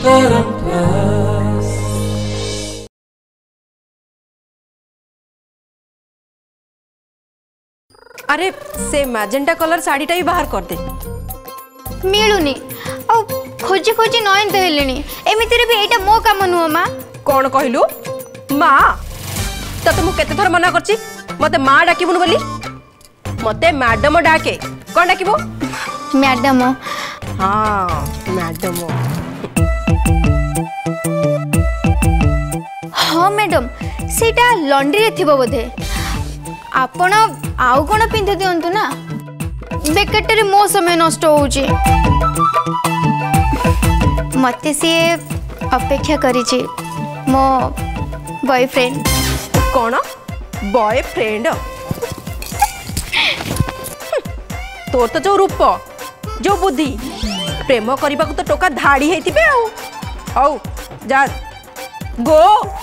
अरे से magenta colour साड़ीटा भी बाहर कर दे। मिलुनी आ खोजी खोजी नयन तो हेलेनी एमितिरे भी एटा मो काम नुह माँ। कौन कहलु माँ तते मु केते थर मना करछि मते माँ डाकिबुन बोली मते मैडम डाके कौन डाकिबो मैडम। हाँ मैडम। हाँ मैडम सेटा लॉन्ड्री रे थिबो बोधे आपण आउ कोन पिंधे दियंतु ना बेकटरे मो समय नष्ट होउची मते से अपेक्षा करिछि मो बॉयफ्रेंड। कौन बॉयफ्रेंड तोर तो जो रूप जो बुद्धि प्रेम करने को तो टोका धाड़ी है आउ जा गो।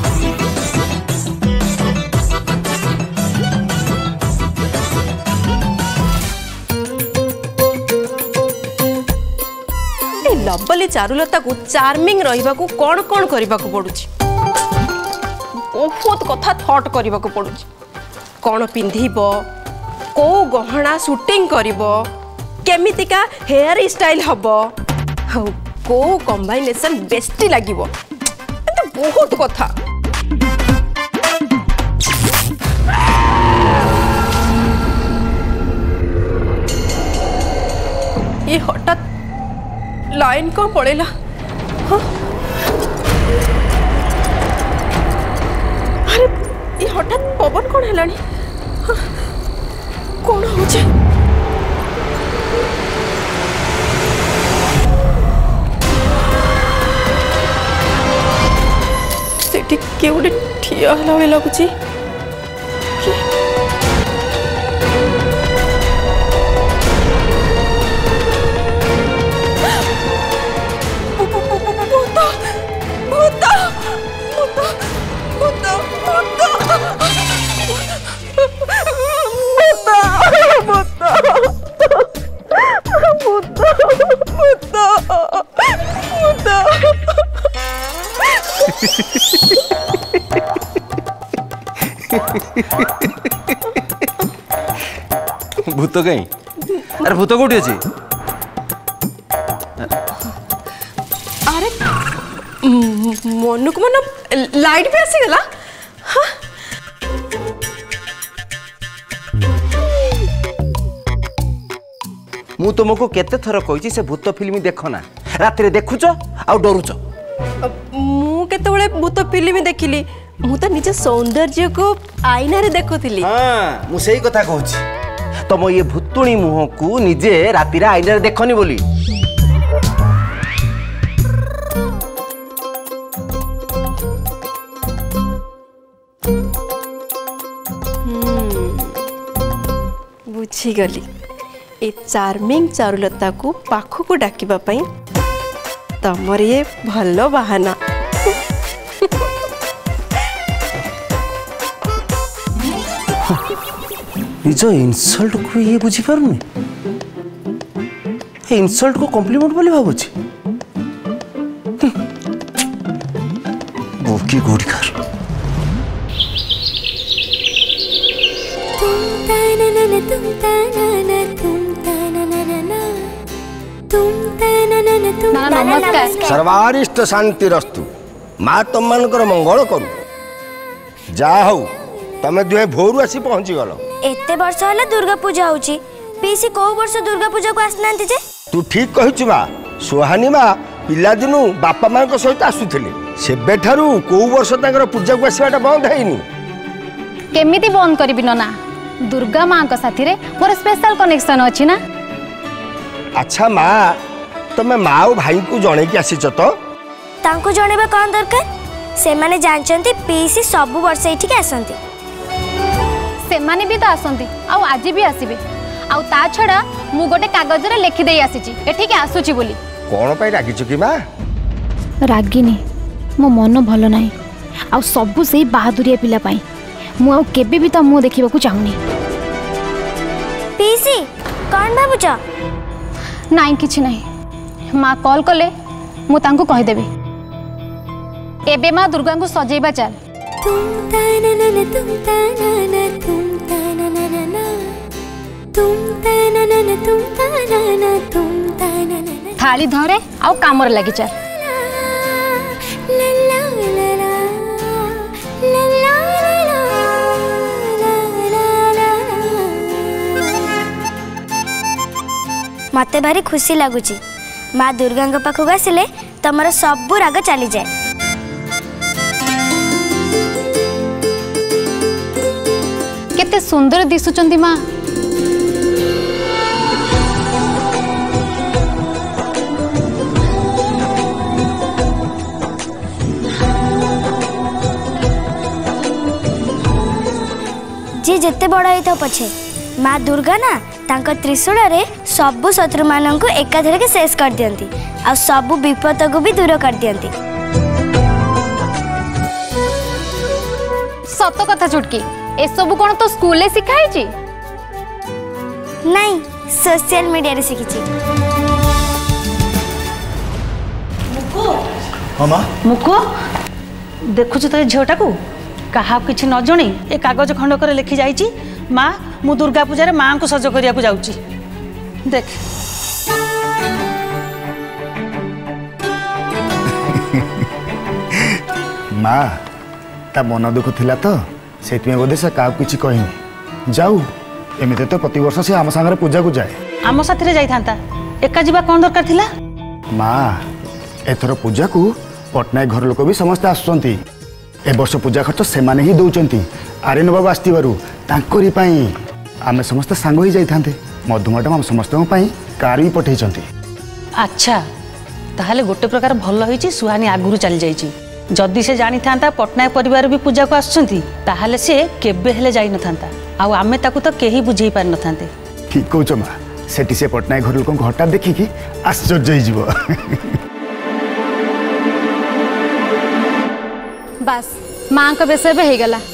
लवली चारुलता को चार्मिंग रहिबा को कौन कौन करबा को पड़ुछि बहुत कथा थॉट करबा को पड़ुछि कौन पिंधिबो को गहना शूटिंग करिबो केमितिका हेयर स्टाइल हबो को कॉम्बिनेशन बेस्टी लागिबो तो बहुत कथा। ये हठात लाइन कौन पड़ेला हाँ? अरे ये हठात पवन कौन है हाँ? कौन हो जाए सेठी के उड़े ठिया हला वे लगुची भूत कहीं अरे भूत कोठी अछि अरे मनुक मन लाइट भी आसी गला हाँ? मु तुमको केते थर कहिछि से भूत फिल्म देखो ना रात रे देखुछ आ डरुछ मु केते बळे भूत फिल्म देखिली मु तो निज सौंदर्य को आईना रे देखुथिली। हां मु सही कथा कहूछि तुम ये भूतुणी मुह को निजे राति रे आईना रे देखनी बोली बुझी गली ए चार्मिंग चारुलता को पाखु को डाकिबा पई तमर ये भलो बहाना। निज इनसल्ट को ये बुझी पारुनी इनसल्ट को कॉम्प्लीमेंट बोली भाबुची बोकी गोड़ीकार नमस्कार सर्वारिष्ट शांति रस्तु माँ तुम मानकर मंगल करू जा हौ तमे दुहे भोरु आसी पहुंची गल एते वर्ष होला दुर्गा पूजा होची पीसी को वर्ष दुर्गा पूजा को आसनांती जे तू ठीक कहिछु बा सोहानी माँ पिला दिनु बापा मां को सहित आसुथिले सेबे ठारू को वर्ष तांकर पूजा को आसीबाटा बंद हैनी केमिति बंद करबी ना दुर्गा मां को साथी रे मोर स्पेशल कनेक्शन अछि ना। अच्छा माँ तमे माँ और भाई को जणे की आसीच तो तांको जणेबा कोन दरकार से माने जानचंती पीसी सब वर्ष एठी के आसंती से माने भी तो आसंती आ आज भी आसीबे आ ता छडा मु गोटे कागज रे लिखि देई आसीची एठी के आसुची बोली कोन पई रागिछु की माँ रागिनी मो मन भलो नाही आ सब से बहादुरिया पिला पाई मु आ केबे भी तो मु देखिबा को चाहुनी पीसी कोन भाबुचा नाई किछि नाही माँ कॉल कले मु तांको कहि देबे एबे माँ दुर्गा को सजेबा चल। थाली धरे आउ कामर लगी चल। मते भारी खुशी लगुच माँ दुर्गा पाखक आसिले तमर सबू राग चली जाए। केते सुंदर दिसुचंदी माँ। जी जिते बड़ होता पछे माँ दुर्गा ना तांको त्रिशूल रे सबु शत्रु मानन को एकाधरे के शेष कर दियंती आ सबु विपद को भी दूर कर दियंती। सत कथा चुटकी ए सब कोन तो स्कूल ले सिखाई छी? नहीं सोशल मीडिया रे सिखिची। हाँ माँ मुको देखु तो झीटा को क्या किसी न जन ए कागज खंडक लिखी जाइए माँ मु दुर्गा पूजा माँ को सज करिया जाऊँगी देख। माँ ता मन दुख थिला तो से बोधे से क्या किसी कहनी जाऊ एमती तो प्रति वर्ष से आम सांगे पूजा को जाए। आम साथी जाता एका जीवा कौन दरकार थिला? माँ एथर पूजा को पटनायक घर लोक भी समस्ते आसुंच ए वर्ष पूजा खर्च से माने ही दौरान आर्यन बाबू आसवर आम समस्ते सांग ही जाते मधु मैडम आम समस्त कार भी पठे। अच्छा ताहले गोटे प्रकार भल होईची सुहानी आगुरु चली जाइची। जदि से जानी था पटनायक परिवार भी पूजा को आसुंती ताहले से केबे हेले जाई न थांता आउ आमे ताकू तो केही बुझेई पार न थांते। ठीक कहूच माँ सेठी से पटनायक घर लोक हठात देखिकी आश्चर्य हो। बस माँ का विषय भी हो गला।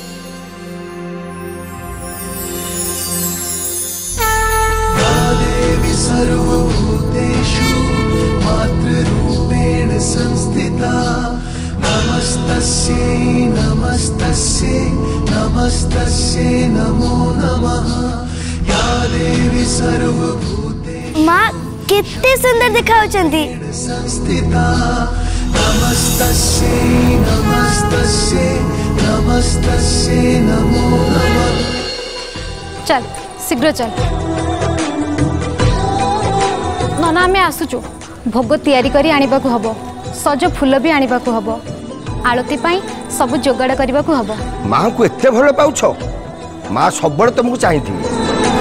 सर्वभूतेषु मातृरूपेण संस्थिता नमस्तस्यै नमस्तस्यै नमस्तस्यै नमो नमः या देवी सर्वभूतेषु माँ कितने सुंदर दिखाउचंती संस्थिता नमस्तस्यै नमस्तस्यै नमस्तस्यै नमो नमः। चल शीघ्र चल नना आमे आसुचु भोग तैयारी करी आनिबा को हबो सज फूल भी आनिबा को हबो आलती पाई सब जोगाड़ करबा को हबो। माँ को एते भल पाउछ माँ सब तुमको चाहिए।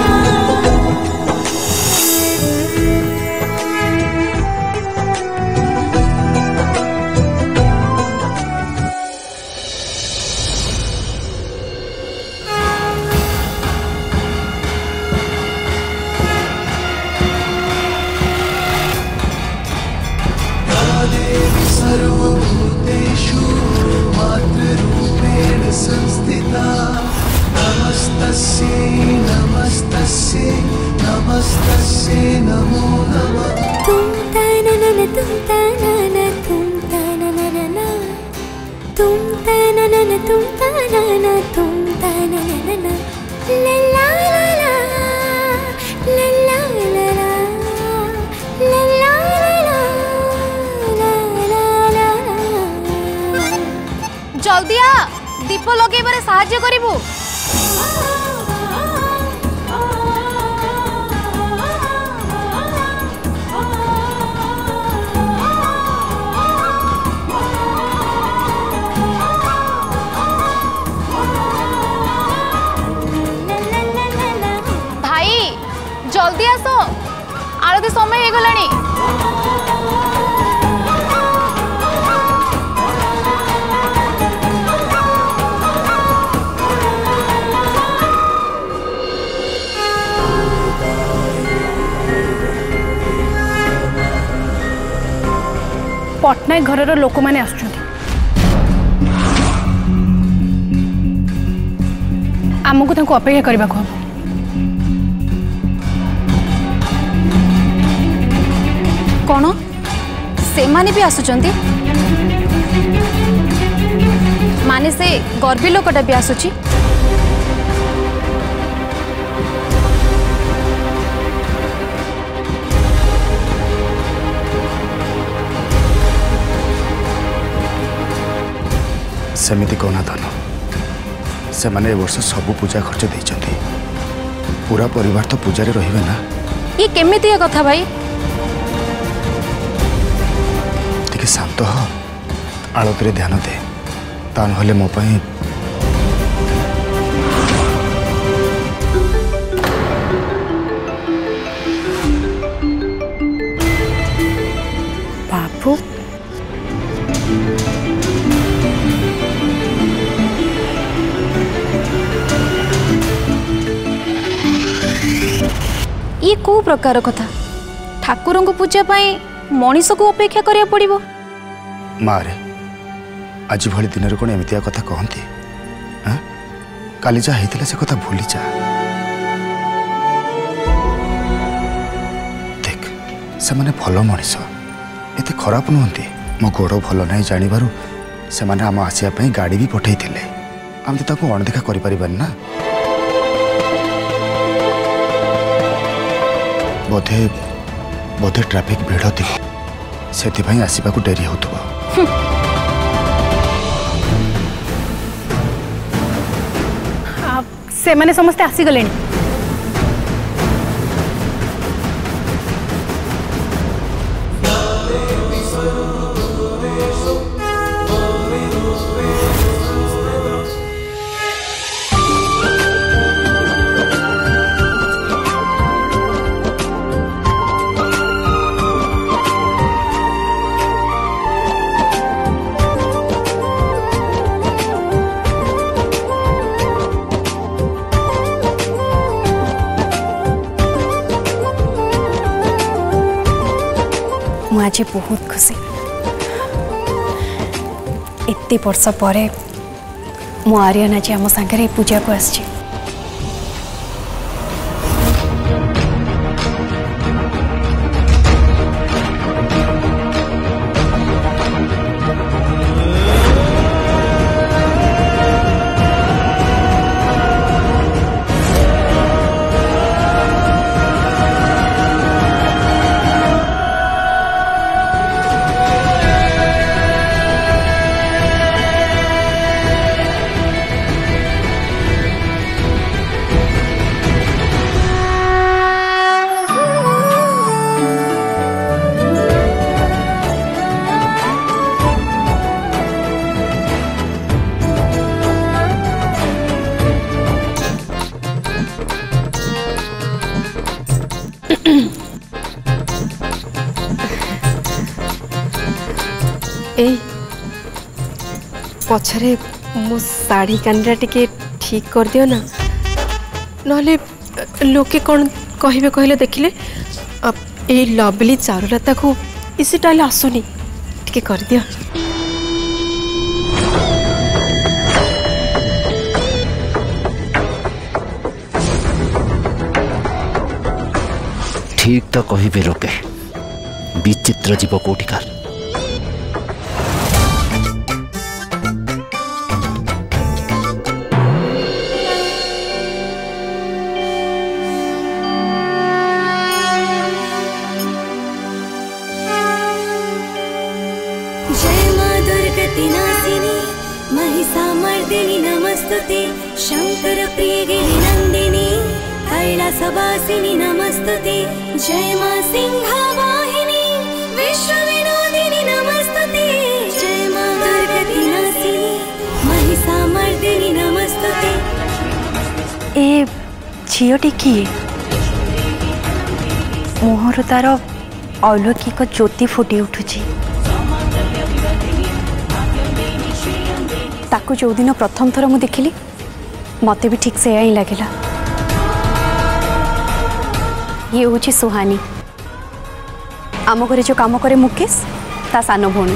सर्वभूतेषु मातृरूपेण संस्थिता नमस्तस्यै नमस्तस्यै नमस्तस्यै नमो नमः। तुम ताननन तुम ताननन तुम ताननन तुम ताननन तुम ताननन तुम ताननन ला ला ला ला ला ला ला ला जल्दी आ दीप लगे बारे साहाय्य करिबू। भाई जल्दी आसो आरती समय हो गलानी। पटनायक घर लोक मैंने आमको तांको अपेक्षा करने को हम कौन से माने भी आसुचंती? माने से गर्वी लोकटा भी आसुची। सेमिति कहना धन से माने वर्ष सबू पूजा खर्च देइचंती पूरा परिवार तो पूजा रे रहिबे ना। ये केमितिया कथा भाई? टिके शांत हो आलती रे ध्यान दे ता नहले मो पई बाबू ये को प्रकार कथा? ठाकुर को पूजा पाई मनीष को अपेक्षा करिया पड़िबो? मारे आज भली दिन रे कोन एमितिया कथा कहंती? हां काली जा हेतिला से कथा भूली जा। देख से माने भलो मनीष एते खराब नहंती। मो गोड़ भलो नाही जानि बारु से माने आम आसिया पई गाड़ी भी पठेई थिले। हम तो ताको अणदेखा करि परिबान ना। बोधे बोधे ट्रैफिक भीड़ थी से आसवाक डेरी हो। से माने समस्ते आसीगले। मुझे बहुत खुशी एते वर्ष पर मो आर्यन आज आम सागर पूजा को आसी। पछरे मो साड़ी कानरा टिके ठीक कर दियो ना नले लोके कौन कहिबे कहले देखिले ए लवली चारुलता को इसी टाइल आसुनी टिके कर दियो। ठीक तो कहिबे लोके विचित्र जीव कोटिकार। महिषामर्दिनी नमस्तुते शंकर प्रियगिरि नंदिनी कैलासवासिनी नमस्तुते जय मां सिंहवाहिनी विश्वविनोदिनी नमस्तुते जय मां दुर्गति नाशिनी महिषामर्दिनी नमस्तुते। ए झीटी किए मुहर तार अलौकिक ज्योति फुटी उठुची। ताकू जो दिन प्रथम थर मु देखिली मते भी ठीक से ही लगिला। ये हूँ सुहानी आम घरे जो काम करे मुकेश ता सान भौणी।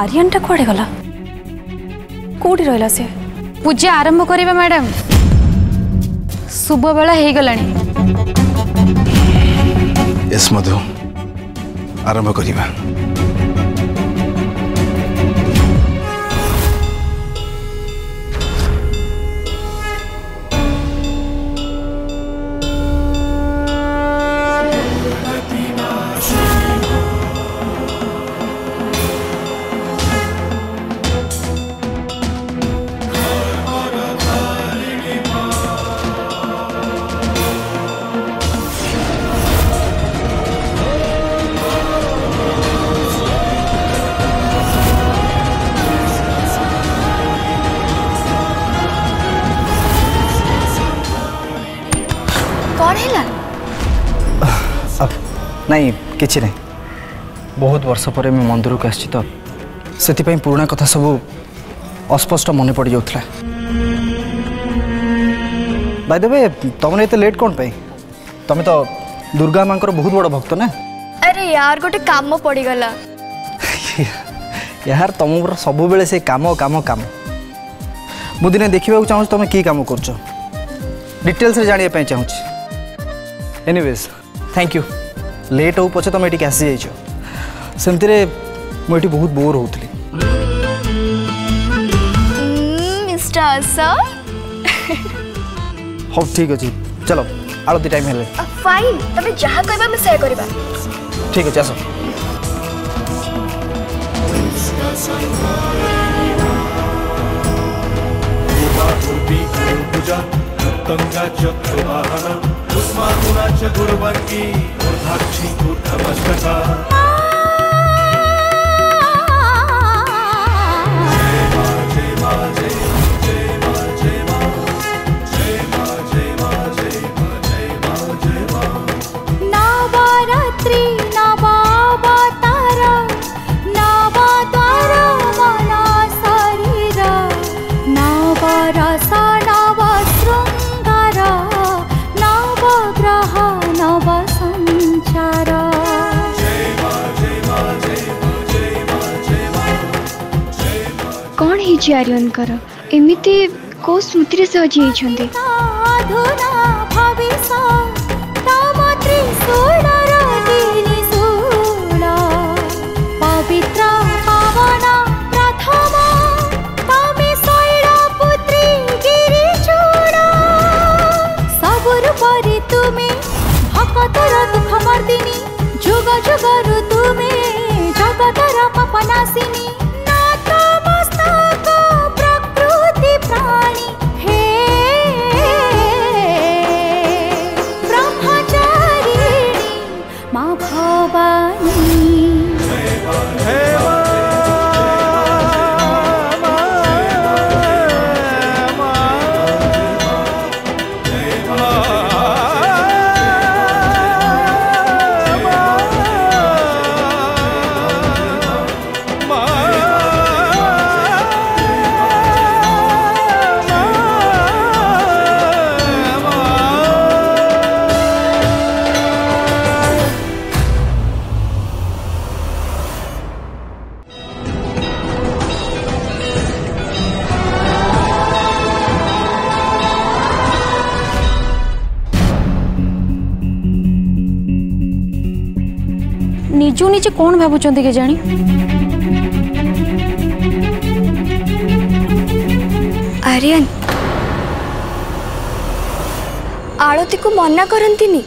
आर्यनटा कुआडे गला कोठी रहला से पूजा आरंभ करिबा मैडम शुभ बेला हे गलानी यस मधु आरंभ करिबा नहीं किछि नहीं बहुत वर्ष पर मैं मंदिर को आसी तो से पुराणा कथा सब अस्पष्ट मन पड़ जाऊला बाय द वे तुमने एते लेट कौन पाई तुम तो दुर्गा माँ बहुत बड़ भक्त ना अरे यार गोटे काम पड़ गला यार तुम सब बेले से काम काम काम मु दिने देखा चाहूँ तुम कि काम कर डिटेल्स जानापी चाहूँ एनीवेज थैंक यू लेट हो पचे तुम ये आसी जाइए सेमती मुझे बहुत बोर होती हाँ ठीक अच्छे चलो आलती टाइम है फाइन तबे जहाँ कहबा मैं सेया करबा ठीक है आस गंगा चक्र वाहन कुस्माकुराच गुरुवर्गी ऊर्धाक्षी ऊर्ध्वमस्तका आर्यन कर एमिति को स्मृति से हजी होइछन्ते पवित्र पावन प्रथम तमे शैलपुत्री गिरिचूड़ा सबुर परि तुमे भक्तर दुख मर्दिनी जुग जुगरु तुमे जगतर पापनाशिनी प्राणी हे ब्रह्मचारिणी माँ भवानी निजु निजे कौन भावुं के जानी आर्यन आरती को मना करंतिनी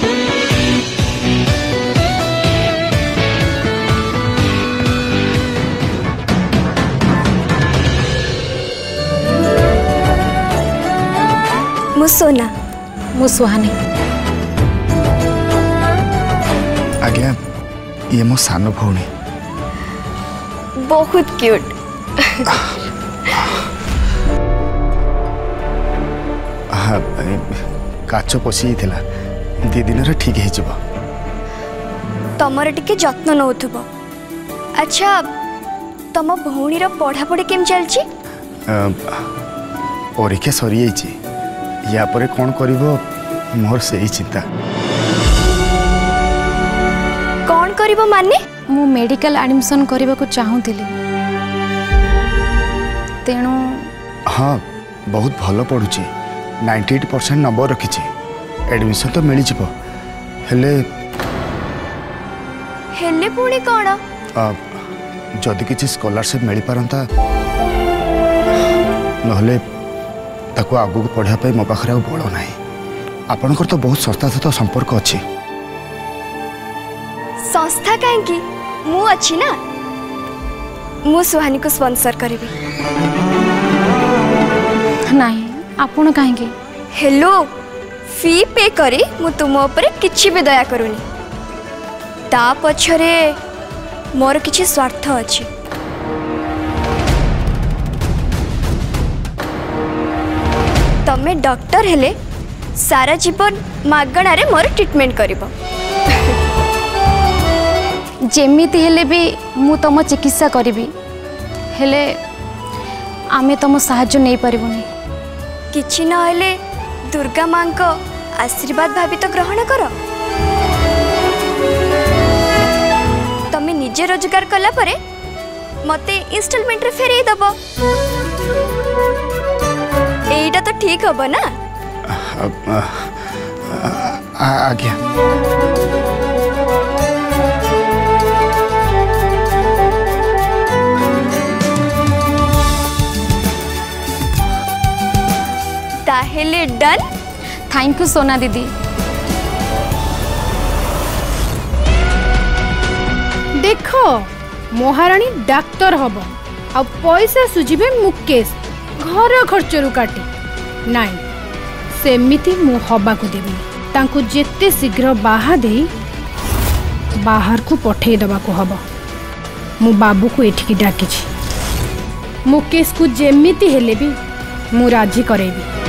मु सोना मु सुहानी आज्ञा ये मो सान भौणी बहुत क्यूट हाँ काच पशि दी दिन ठीक हो तमर टिके जत्न नौथुब अच्छा तम भौणीर पढ़ापढ़ी केम चलची परीक्षा सरी या परे कौन करिवो मोर से ही चिंता कौन करिवो माने मु मेडिकल एडमिशन करबा को चाहूतिली तेणु हाँ बहुत भल पढ़ुची 98% नंबर रखी एडमिशन तो मिल जाव हेले पुणी कौन जदि किसी स्कॉलरशिप मिल पारंता नहले ताको आगु पढ़ाई मो पाखे बल ना आपणकर तो बहुत संस्था सहित संपर्क अच्छी संस्था कहीं मु अच्छी ना मु सुहानी को स्पॉन्सर करी नहीं आपण कहीं हेलो फी पे करी मु तुम ऊपर किछि भी दया करूनी ता पछरे मोर किछि स्वार्थ अछि तमे डॉक्टर हेले सारा जीवन मागणा रे मोर ट्रीटमेंट करिवो जेमिति हेले भी मु तुम चिकित्सा करी हेले आमे तुम साहाय्य नहीं पारिबुनी किछि न हेले दुर्गा मां को आशीर्वाद भाभी तो ग्रहण कर तमे निजे रोजगार कला परे मते इंस्टॉलमेंट रे फेरे दबो एटा तो ठीक हबो ना आज्ञा ताहेले डन थैंक यू सोना दीदी देख महाराणी डाक्तर हम आ पैसा सुझे मुकेश घर खर्चरू काटी नाई सेमिति मु हबा को देबी तांको जेते शीघ्र बाहा दे बाहर को पठे दबा को हबो मु बाबू को एठिकी डाकिछि मुकेश को जेमिति हेले भी मु राजी करेबी